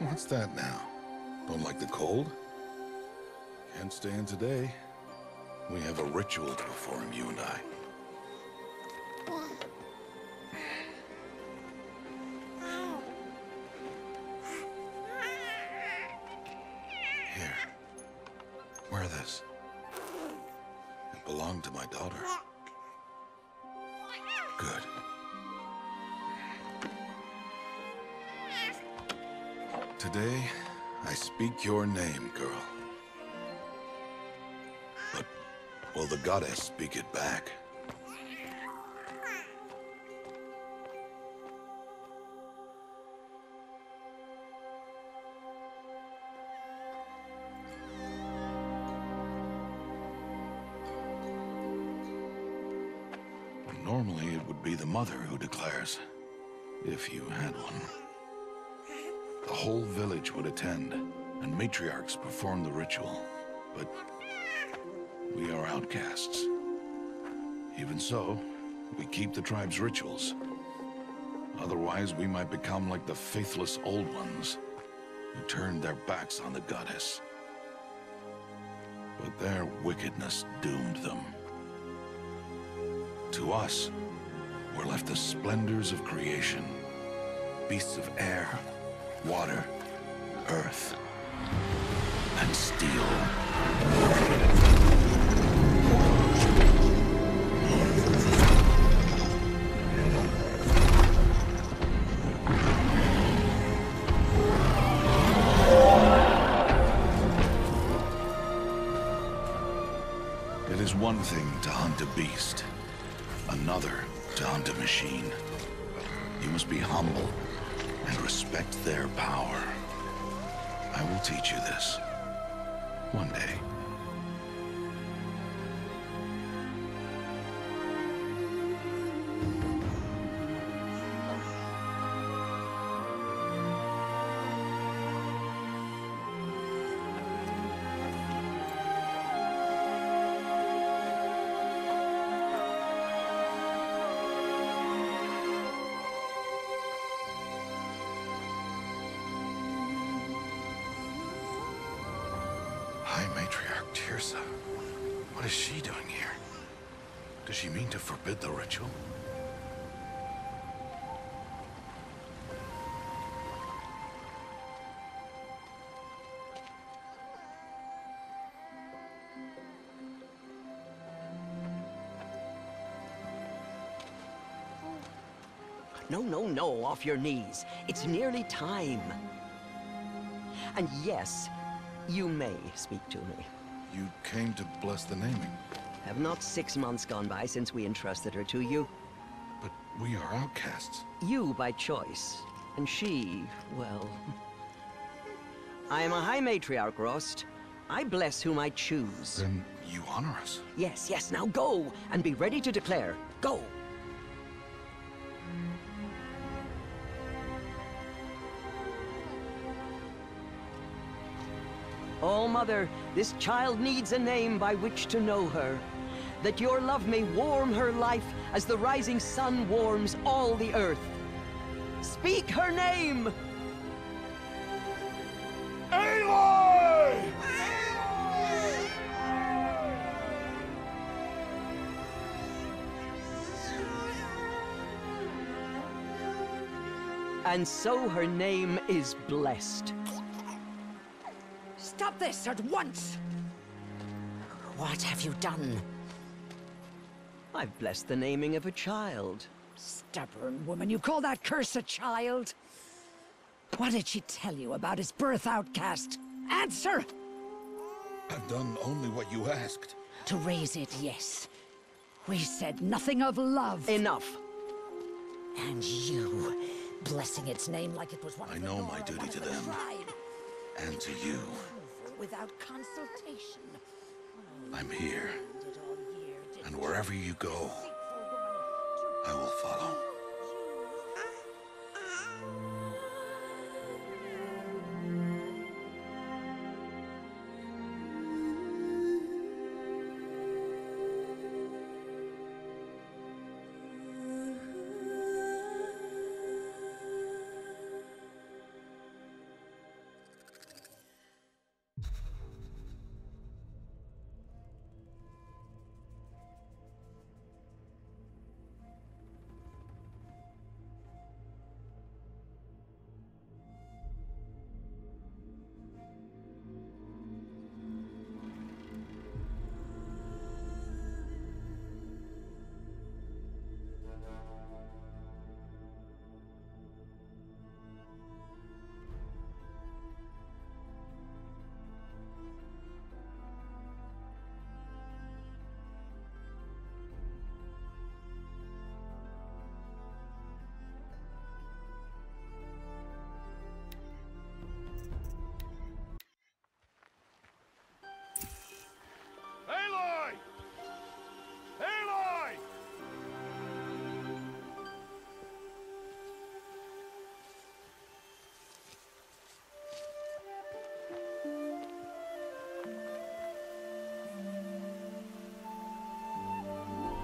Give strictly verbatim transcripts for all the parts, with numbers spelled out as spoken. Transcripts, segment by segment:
What's that now? Don't like the cold? Can't stay in today. We have a ritual to perform, you and I. Here. Wear this. It belonged to my daughter. Good. Today, I speak your name, girl. But will the goddess speak it back? Normally, it would be the mother who declares, if you had one. The whole village would attend, and matriarchs perform the ritual. But we are outcasts. Even so, we keep the tribe's rituals. Otherwise, we might become like the faithless old ones, who turned their backs on the goddess. But their wickedness doomed them. To us, were left the splendors of creation, beasts of air, water, earth, and steel. It is one thing to hunt a beast, another to hunt a machine. You must be humble and respect their power. I will teach you this. One day. High Matriarch Tirsa. What is she doing here? Does she mean to forbid the ritual? No, no, no, off your knees. It's nearly time. And yes, you may speak to me. You came to bless the naming. Have not six months gone by since we entrusted her to you? But we are outcasts. You by choice, and she, well... I am a High Matriarch, Rost. I bless whom I choose. Then you honor us. Yes, yes, now go, and be ready to declare. Go! Oh, Mother, this child needs a name by which to know her. That your love may warm her life as the rising sun warms all the earth. Speak her name! Aloy! And so her name is blessed. Stop this at once! What have you done? I've blessed the naming of a child. Stubborn woman, you call that curse a child? What did she tell you about his birth, Outcast? Answer! I've done only what you asked. To raise it, yes. We said nothing of love. Enough. And you, blessing its name like it was one I of the know law, my duty one of to the them. tribe. And to you. Without consultation. I'm here. And wherever you go, I will follow.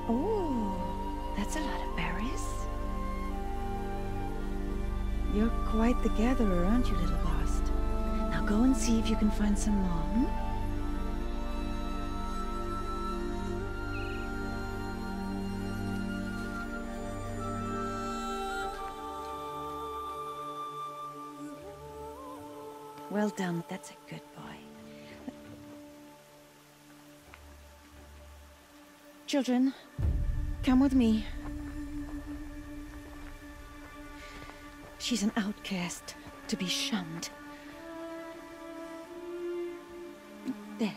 Oh, that's a lot of berries. You're quite the gatherer, aren't you, little ghost? Now go and see if you can find some more, hmm? Well done, that's a good boy. Children, come with me. She's an outcast, to be shunned. There.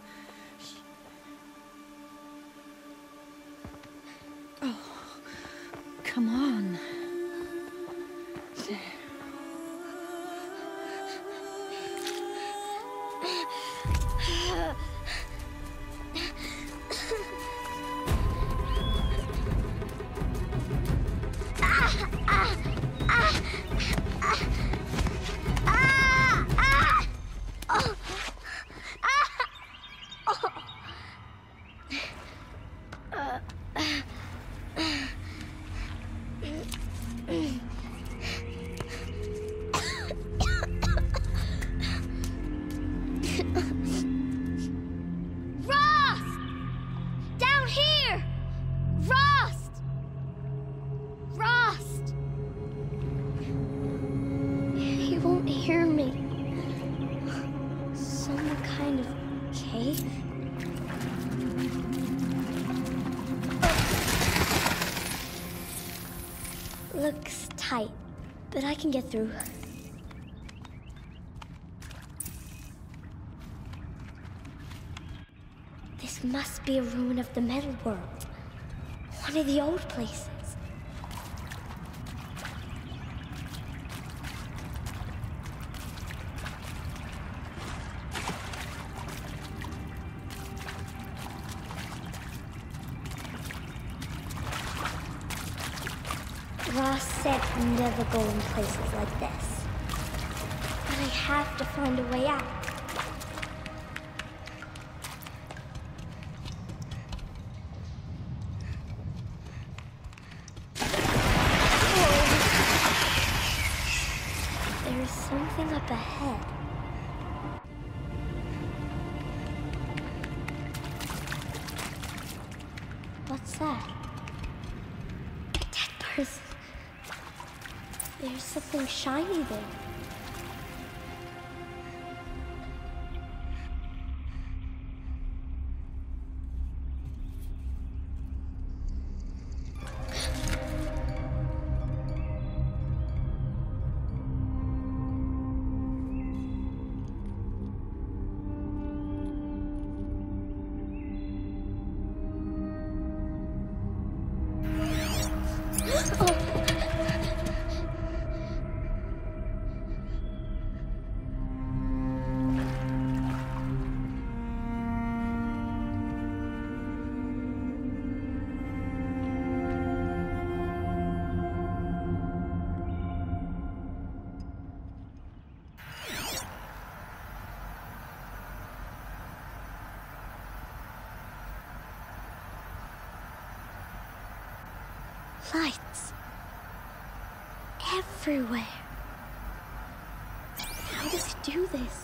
Oh, come on. There. Looks tight, but I can get through. This must be a ruin of the metal world. One of the old places. Ross said never go in places like this. But I have to find a way out. There's something up ahead. What's that? A dead person. There's something shiny there. Lights. Everywhere. How does it do this?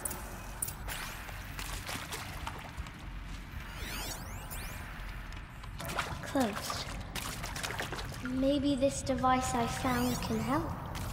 Closed. Maybe this device I found can help.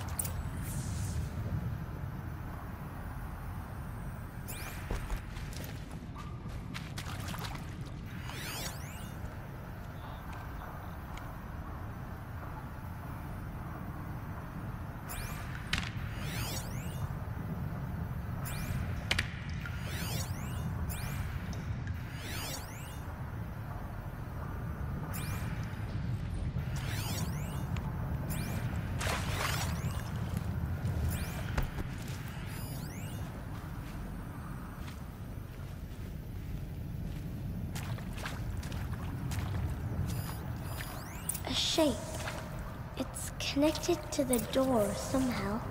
A shape. It's connected to the door somehow.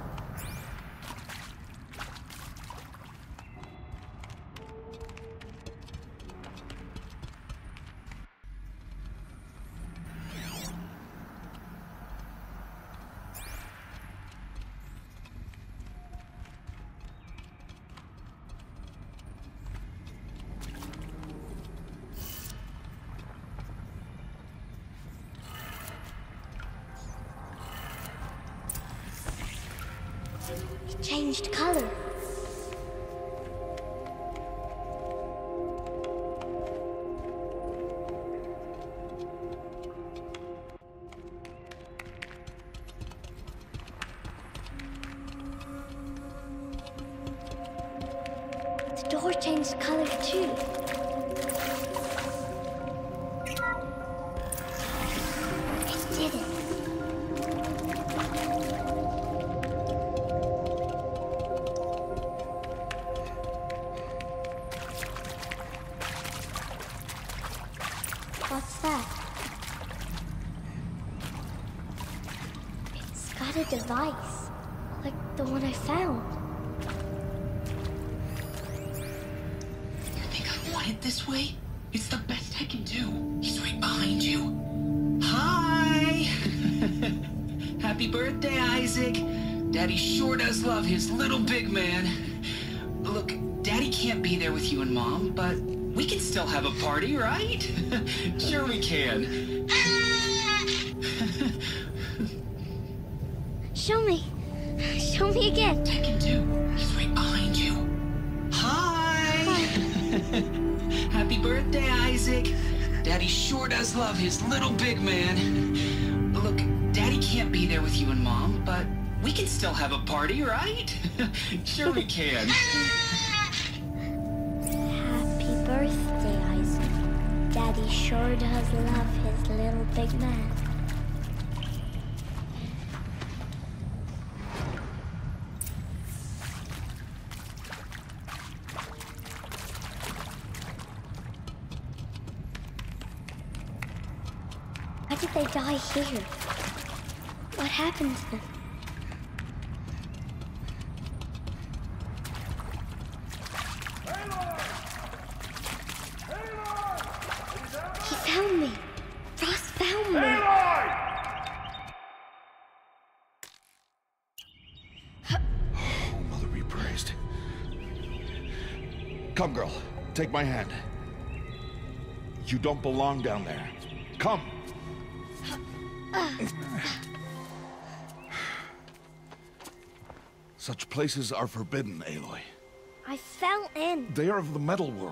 changed color. The door changed color too. It didn't. What's that? It's got a device, like the one I found. You think I want it this way? It's the best I can do. He's right behind you. Hi! Happy birthday, Isaac. Daddy sure does love his little big man. Look, Daddy can't be there with you and Mom, but we can still have a party, right? Sure we can. Show me. Show me again. I can do. He's right behind you. Hi! Happy birthday, Isaac. Daddy sure does love his little big man. Look, Daddy can't be there with you and Mom, but we can still have a party, right? Sure we can. Happy birthday, Isaac. Daddy sure does love his little big man. Why did they die here? What happened to them? He found me. Ross found me. Oh, Mother be praised. Come, girl. Take my hand. You don't belong down there. Come. Such places are forbidden, Aloy. I fell in. They are of the metal world.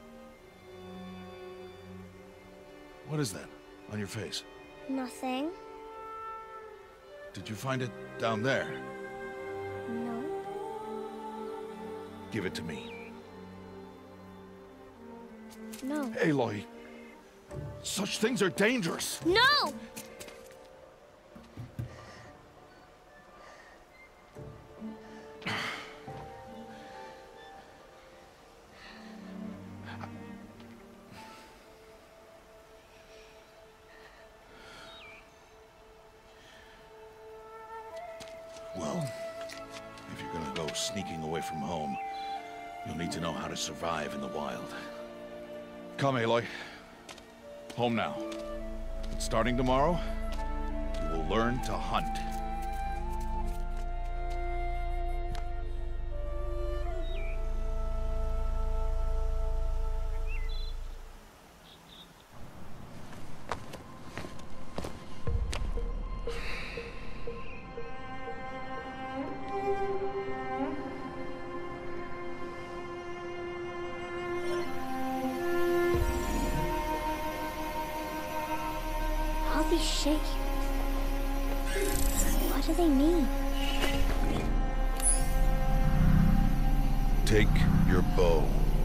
What is that on your face? Nothing. Did you find it down there? No. Give it to me. No. Aloy, such things are dangerous. No! Well, if you're gonna go sneaking away from home, you'll need to know how to survive in the wild. Come, Aloy. Home now. But starting tomorrow, you will learn to hunt. All these shapes. What do they mean? Take your bow.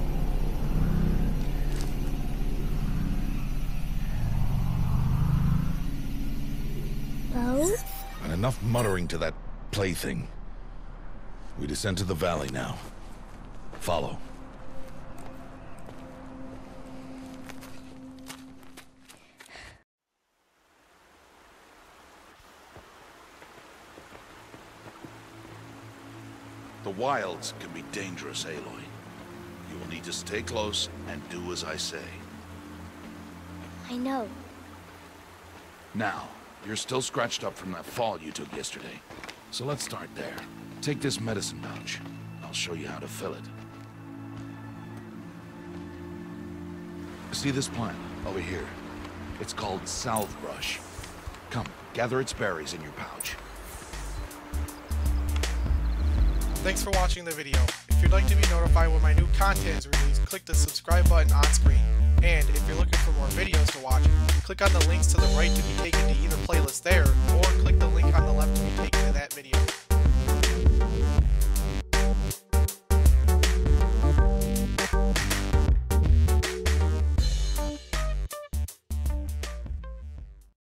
Bow? And enough muttering to that plaything. We descend to the valley now. Follow. The wilds can be dangerous, Aloy. You will need to stay close and do as I say. I know. Now, you're still scratched up from that fall you took yesterday. So let's start there. Take this medicine pouch. I'll show you how to fill it. See this plant over here? It's called salve brush. Come, gather its berries in your pouch. Thanks for watching the video. If you'd like to be notified when my new content is released, click the subscribe button on screen. And if you're looking for more videos to watch, click on the links to the right to be taken to either playlist there,